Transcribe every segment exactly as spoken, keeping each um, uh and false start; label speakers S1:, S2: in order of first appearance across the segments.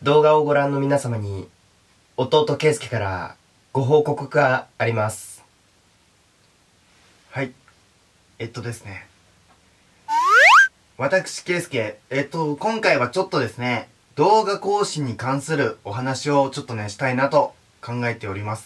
S1: 動画をご覧の皆様に弟圭介からご報告があります。
S2: はい、えっとですね私圭介、えっと今回はちょっとですね動画更新に関するお話をちょっとねしたいなと考えております。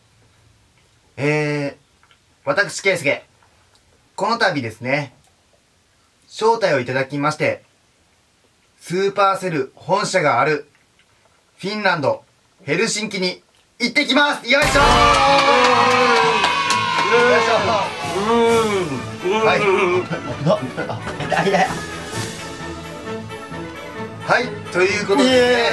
S2: えー、私圭介、この度ですね招待をいただきましてスーパーセル本社があるフィンランドヘルシンキに行ってきます。よいしょー、よいしょー。はいはい、ということでね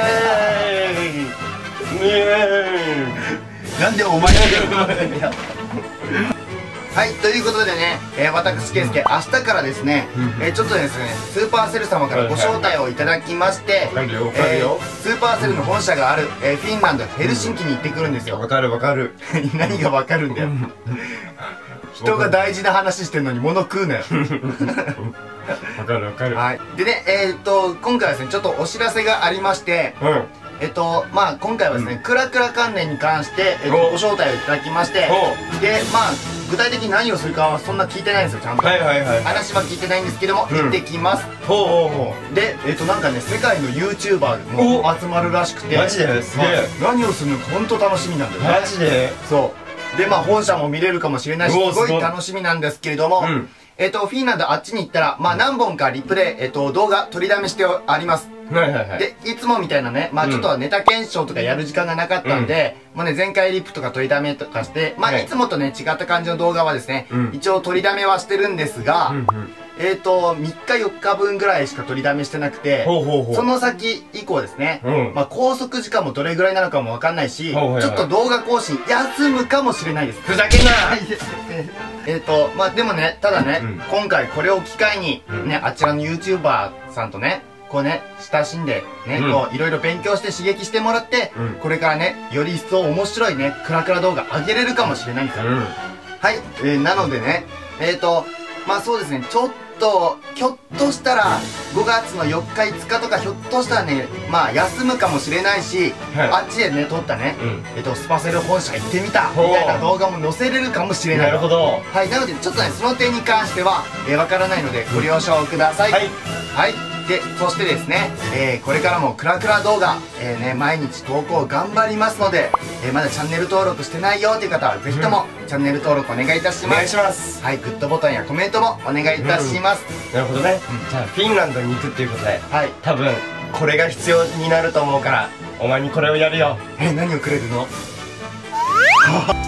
S2: なんでお前が言うんだよはい、ということでね、えー、私圭介、明日からですね、えー、ちょっとですね、スーパーセル様からご招待をいただきまして、えー、スーパーセルの本社がある、えー、フィンランドヘルシンキに行ってくるんですよ。
S1: わかるわかる
S2: 何がわかるんだよ人が大事な話してんのに物食うなよ
S1: わかるわかる。
S2: はい、でね、えー、っと今回はですねちょっとお知らせがありまして、うん、えっとまあ今回はですね、うん、クラクラ関連に関して、えっと、ご招待をいただきまして、でまあ具体的に何をするかはそんな聞いてないんですよ。ちゃんと話は聞いてないんですけども、うん、行ってきます。ほうほうほう。でえっとなんかね世界の YouTuber も集まるらしくて、
S1: マジですげえ、
S2: 何をするのか本当楽しみなんだよね。
S1: マジで。
S2: そうでまあ本社も見れるかもしれないし、すごい楽しみなんですけれども、うん、えっとフィンランドあっちに行ったらまあ何本かリプでえっと動画取りだめしてあります。でいつもみたいなね、まあちょっとネタ検証とかやる時間がなかったんで、まあね前回リップとか取りだめとかして、まあいつもとね違った感じの動画はですね一応取りだめはしてるんですが、えっとみっかよっかぶんぐらいしか取りだめしてなくて、その先以降ですね、まあ拘束時間もどれぐらいなのかもわかんないし、ちょっと動画更新休むかもしれないです。
S1: ふざけんな
S2: えっとまあでもね、ただね今回これを機会にねあちらの YouTuber さんとねこうね親しんでね、うん、こういろいろ勉強して刺激してもらって、うん、これからねより一層面白いねクラクラ動画上げれるかもしれないんですよ。うん、はい、えー、なのでねえっとまあそうですね、ちょっとひょっとしたらごがつのよっかいつかとかひょっとしたらねまあ休むかもしれないし、はい、あっちでね撮ったね、うん、えっとスパセル本社行ってみたみたいな動画も載せれるかもしれない。
S1: なるほど。
S2: はい、なのでちょっとねその点に関してはえー、わからないのでご了承ください。はい、はい、でそしてですね、えー、これからもクラクラ動画、えーね、毎日投稿頑張りますので、えー、まだチャンネル登録してないよっていう方はぜひともチャンネル登録お願いいたします。お
S1: 願いします。
S2: はい、グッドボタンやコメントもお願いいたします。
S1: うん、なるほどね、うん、じゃあフィンランドに行くっていうことで、はい、多分これが必要になると思うからお前にこれをやるよ。
S2: え、何をくれるの？